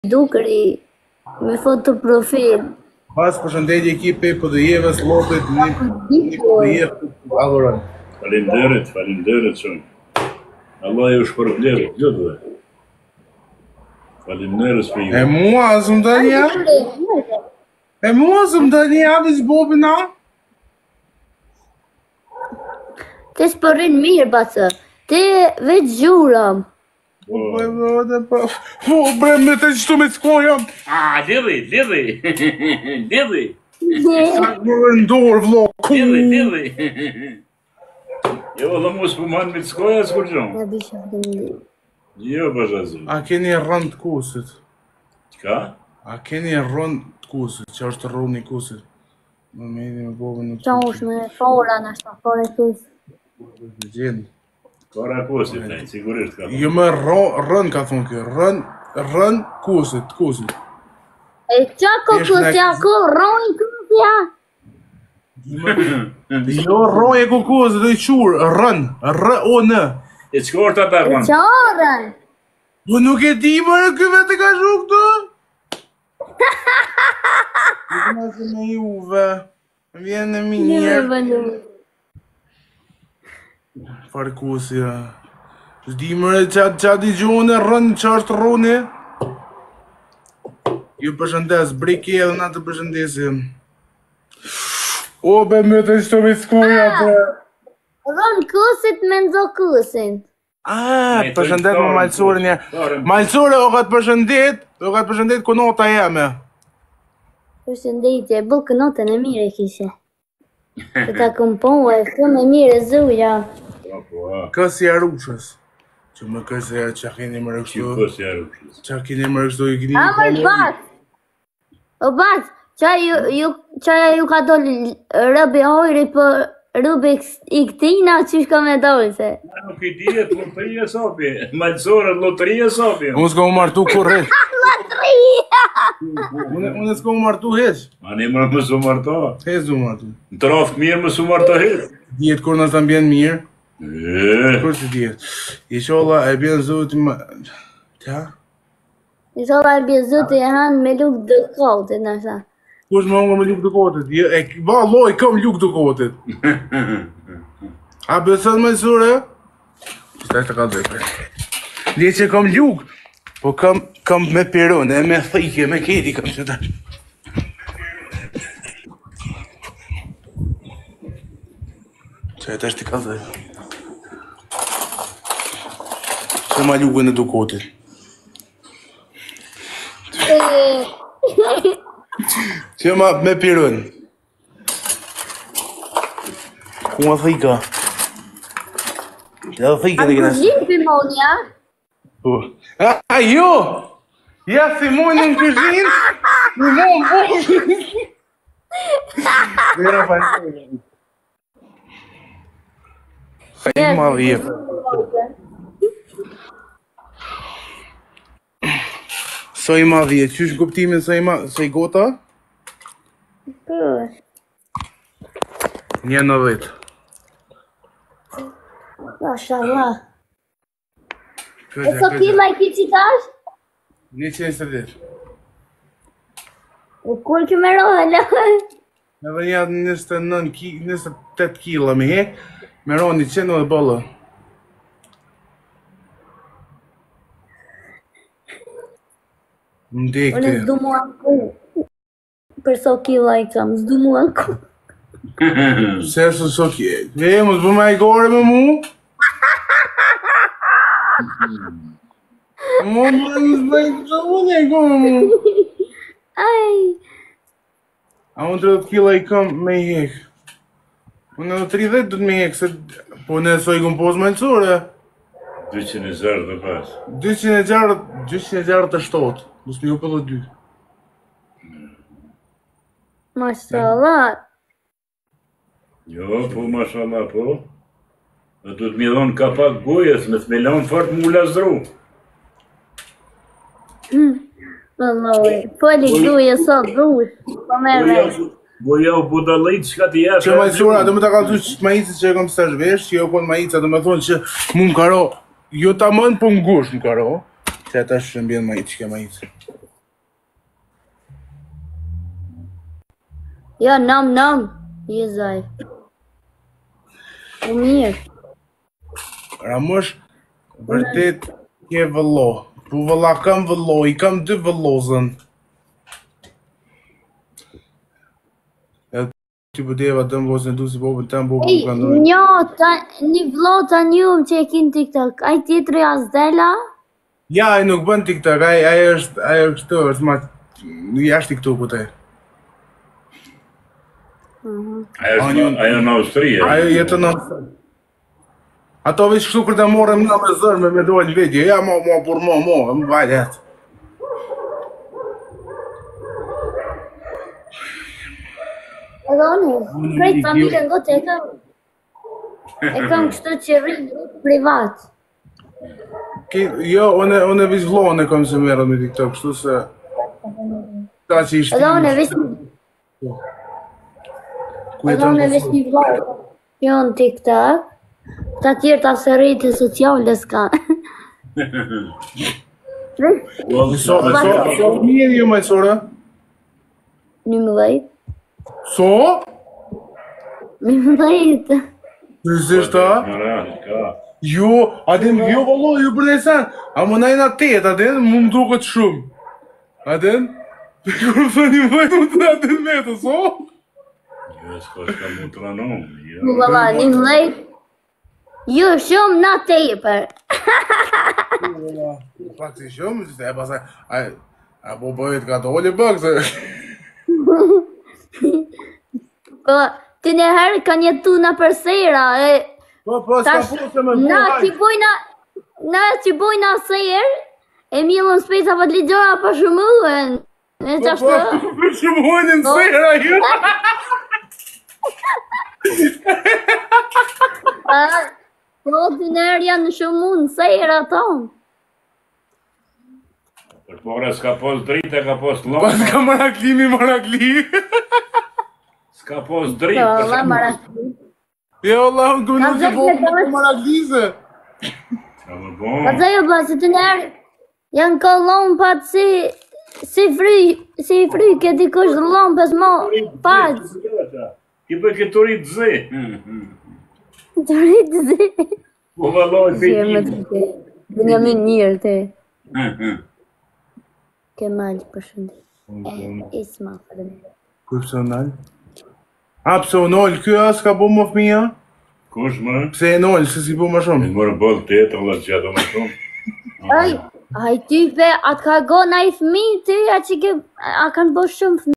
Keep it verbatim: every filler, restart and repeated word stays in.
dukri me foto profil. Pas përshëndetje ekipi P D J-s, Llopit, një P D J adhuron. Faleminderit, faleminderit shumë. Allah ju shpërblet, gjithëve. Faleminderit për ju. E mua s'm dani ja? E mua s'm dani ja vis bobina? Ti s'përrin mirë bacë. Ti veç gjurëm. Po, po, po, bre, me të qëtu me s'ko jam. Ah, lidhi, lidhi. Lidhi. Sa më rëndor, vlo, ku. Lidhi, lidhi. Jo, dhe mu s'puman me t'skoja s'kur gjonë. Ja bisha përndi. Jo, pashazu. A keni rënd të kusit? Qka? A keni rënd të kusit, që është rënd i kusit? Më me edhe me bobën në të Qa ush me fora në ashtë, fora e kus. Gjenë. Kora kusit, ne, sigurisht ka. Jo me rënd ka thonë kjo, rënd, rënd kusit, kusit. E qa ko kusja, ko rojnë kusja? Jo rënd e kukusit, dhe i qurë, rënd, R-O-N. E qka orë ta ta rënë? Qa orën? Po nuk e di mërë, kjo vetë ka shu këtu? Nuk nëse me juve, vjen e minjerë. Farkusja. S'di mërë qa di gjuhën e rënë, qa është rënë? Ju përshëndes, briki edhe na të përshëndesim. O, be më të shto me s'koja, be. Rënë kusit me ndzo kusin. A, përshëndet më malësurë një. Malësurë, o ka të përshëndet, o ka të përshëndet kënota jeme. Përshëndetje, bu kënotën e mire kishe. Që ta këmponë e këmë e mire zuja. Kësi arushës. Që më kësi e që keni më Që rëkështu. kësi arushës. Që keni më rëkështu, i keni A më bat! O bat, qa ju ka dollë rëbi hojri për rëbi i këtina që shka me dollë se? Nuk i dijet, lotëria sopi. Malësorët, lotëria sopi. Unë s'ka më martu kur heq. Lotëria! Unë s'ka më martu heq. Ma ne më më su marto. Heq du martu. Në traftë mirë më su marto heq. Djetë kur nësë të mbjenë mirë. E, Kur si djetë. I sholla e bjenë zotë më... Qa? I sholla e bje zëtë e hanë me lukë dë kote, nësha. Kush më ongo me lukë të kotit? E ba loj kam lukë të kotit. A besën me sure? Shtaj të ka dhepre. Dje që kam lukë, po kam, kam me piron, e me thike, me keti kam që ta. Që e të është të ka dhepre. Që ma lukën e dukotit. Që ma me pirën. Ku ma thika? Që da thika dhe kena. A kuzhinë pimonja? Po. A jo! Ja si mojnë në kuzhinë, në mojnë po. Vera fajnë. Fajnë ma vjetë. Sa i ma vjetë, qysh kuptimin sa i ma, sa i gota? Për. Një në vetë. Mashallah. E so kila i ki qitash? Një qenë së vjetë. E kur ki me rohe, lëhë? Edhe një njëstë të nën, njëstë të tetë kila me hek, me rohe një qenë dhe bëllë. Më dekë Unë s'du mua në ku. Për so kila i kam, s'du mua në ku. Se së so kje. E, më s'bu ma i gore me mu? Mu më në s'bëjtë që unë e gore me mu. Aj. A unë tridhjetë kila i kam me i hek. Unë edhe tridhjetë du të me hek, se po në so i kom posë malësore. dyqind e zero dhe pas. dyqind e gjashtëdhjetë e shtatë. Mos më jopë edhe dy. Mashallah. Jo, po, mashallah, po. Dhe du të mi dhonë ka pak gojes, me të me lanë fort mu lazru. Vëlloj, foli duje sot dush. Po me rej. Goja u budallit, shka t'i jashtë. Që majësura, do më të kalëzu që majicit që e kom stash vesh, që jo kon majica, do më thonë që mu më karo, jo ta mënë, po më gush më karo. Se ata shë mbjen majicit që ke majicit. Ja, nam nam. Jezaj. U mirë. Ramosh, vërtet ke vëllo. Po vëlla kam vëllo, i kam dy vëllozën. E ti po deva të mbos në du si popën të mbos Ej, ka ndonjë. një, ta, një vlog të njëm që e kin TikTok. Aj tjetëri Azdela? Ja, ai nuk bën TikTok, ai ai është ai është këtu, është ma jashtë TikTokut ai. Ajo është ajo në Austri, e? Ai jeton në Ato veç kështu kur të morëm në me zërë me me dojnë video, ja mo, mo, por mo, mo, më valet. Edhe unë, krejt familjen gote e kam. E kam kështu që rrinë privat. Ki, jo, unë unë veç vllohën e kam se merret me TikTok, kështu se ka që ishte. Edhe unë veç Ku Edhe jeton? unë veç një vlog. Jo në TikTok. Ta tjerë ta së rritë sociale s'ka. So, so, so, mirë ju me sora? Një më dhejt. So? Një më dhejt. Nëzisht ta? Ara, ka. Jo, adin, jo vëllo, ju bërnesan. A më najna tet, adin, mu më duket shumë. Adin? Kur më thë një vajt, më të adin me të, so? Jo, s'ka shka mu të ranon. Mu valla, një më dhejt. Jo, shumë na tepër. Pak si shumë, që e pasaj, a, a po bëhet ka të olje bëk, se... Po, ti në herë ka jetu në përsera, e... Po, po, s'ka Tash, po se me na bëhaj. që bojna, na që bojna serë, e mjellën spesa për të ligjora për shumuen. E Po, qashtë? po, për shumojnë në sera, ju. Po, ti në herë janë shumun, serë aton. Për pore s'ka pos drite, ka pos Po, lomë. s'ka maraklimi, marakli. S'ka pos Po, dritë. për valla shembull. marakli. Jo, Allah, unë këmë Ka nuk që po zëjtë e maraklise. Ka më bon. Pa të jo, pa, se të në herë janë kolon pa të si... Si fry, si fry, këti kush lompës mo, paq. Ki për këtë të rritë zi. Të rritë zi. Po valoj Si e me për të të. Dhe një minë njërë të. Kemal për shëndet. E, Isma, për dhe. Ku pëse unë nalë? A, pëse unë nalë, kjo as ka bo më fëmija? Kush më? Pse e nalë, se si bo më E shumë? mërë bëllë të jetë, Allah që ato më shumë. Aj, aj type, atë ka go na i fmi ty, a që ke, a kanë bo shumë fmi.